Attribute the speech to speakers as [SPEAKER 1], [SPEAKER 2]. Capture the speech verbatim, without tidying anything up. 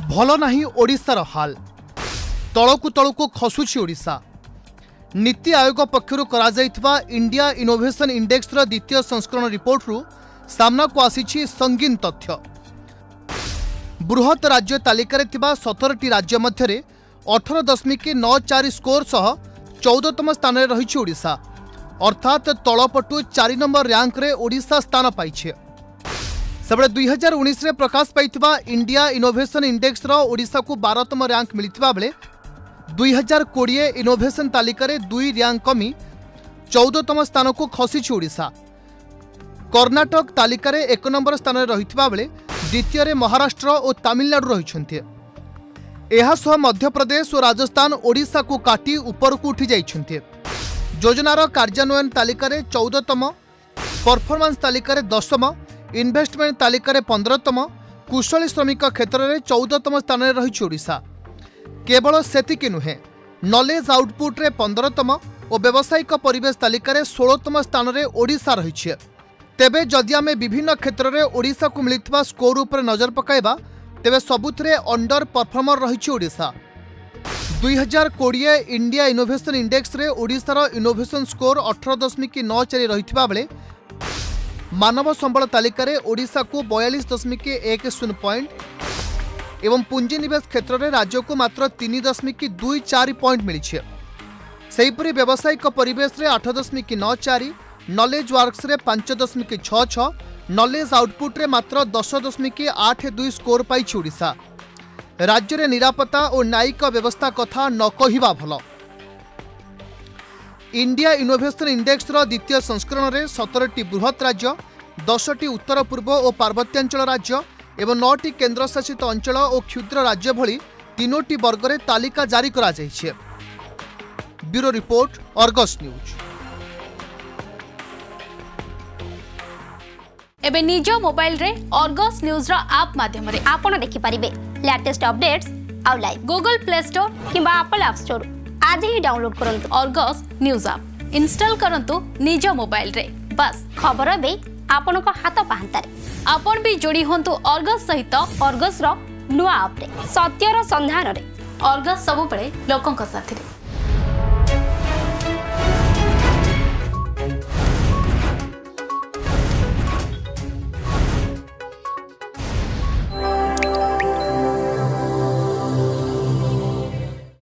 [SPEAKER 1] भल नाही ओडिशार हाल तलकु तलकु खसुची ओडिशा। नीति आयोग पक्षरु करा जायथिबा इंडिया इनोवेशन इंडेक्स रो द्वितीय संस्करण रिपोर्ट रु सामना को आसीछि संगीन तथ्य। बृहत राज्य तालिका रे थिबा सत्रह टी राज्य मध्यरे अठारह दशमिक नौ चार स्कोर सह चौदहतम स्थान रे रहिछि ओडिशा, अर्थात तलपटु चार नंबर रैंक रे ओडिशा स्थान पाइछे। सेबळे दुई हजार उन्नीस रे प्रकाश पाइथिबा इंडिया इनोवेशन इंडेक्स रो ओडिशा को बारहतम रैंक मिलिथिबा बेले दुई हजार कोड़े इनोवेशन तालिका रे दुई रैंक कमी चौदहतम स्थान को खसीछि ओडिशा। कर्नाटक तालिका रे एक नंबर स्थान रे रहिथिबा बेले द्वितीय रे महाराष्ट्र और तमिलनाडु रहिछन्ते। एहासह मध्य प्रदेश और राजस्थान ओडिशा को काटी ऊपर को उठी जाइछन्ते। योजनार कार्यान्वयन तालिका रे चौदहतम, परफॉर्मेंस तालिका रे दशम, इन्वेस्टमेंट तालिका रे पंद्रहतम, कुशली श्रमिक क्षेत्र में चौदहतम स्थान में रही ओडिशा। केवल सेतिकी नुहे, नॉलेज आउटपुट रे पंद्रहतम और व्यावसायिक परिवेश तालिका रे सोलहतम स्थान में ओडिशा रही। तेबे जदि आमे विभिन्न क्षेत्र में ओडिशा को मिलिथिबा स्कोर उपर नजर पकाइबा तेबे सबुथरे अंडर परफॉर्मर रही ओडिशा। दुई हजार कोड़े इंडिया इनोवेशन इंडेक्स रे ओडिशार इनोवेशन स्कोर अठारह दशमिक नौ चार रहिथिबा बेले मानव संबल तालिका रे ओडिशा को बयालीस दशमिक एक शून्य पॉइंट एवं पुंजीनिवेश क्षेत्र में राज्य को मात्र तीन दशमिक दुई चार पॉइंट मिली। सेहीपरि व्यावसायिक परिवेश रे आठ दशमिक नौ चार, नॉलेज वर्क्स रे पांच दशमिक छः छः, नॉलेज आउटपुट रे मात्र दस दशमिक आठ दुई स्कोर पाई ओडिशा। राज्य रे निरापत्ता और न्यायिक व्यवस्था कथा न कहिबा भल। इंडिया इनोवेशन इंडेक्स रो द्वितीय संस्करण रे सत्रह टी बृहत राज्य, दस टी उत्तर पूर्व और पार्वत्यांचल राज्य एवं नौ टी केन्द्र शासित अंचल और क्षुद्र राज्य भली तीनोटी वर्ग रे तालिका जारी करा जायछे। Bureau report, Argus news.
[SPEAKER 2] एबे निज मोबाइल रे अर्गस न्यूज रो ऐप माध्यम रे
[SPEAKER 3] आपण देखि परिबे लेटेस्ट अपडेट्स आउ लाइव
[SPEAKER 2] गूगल प्ले स्टोर
[SPEAKER 3] किबा एप्पल ऐप स्टोर आज ही डाउनलोड करंतु
[SPEAKER 2] अर्गस न्यूज ऐप इंस्टॉल करंतु निज मोबाइल रे। बस
[SPEAKER 3] खबर बे आपण को हाथ पाहंतारे
[SPEAKER 2] आपण भी जोड़ी होंतु अर्गस सहित
[SPEAKER 3] अर्गस रो नुआ ऐप रे सत्यर संधान रे
[SPEAKER 2] अर्गस सब पड़े लोकन का साथी रे।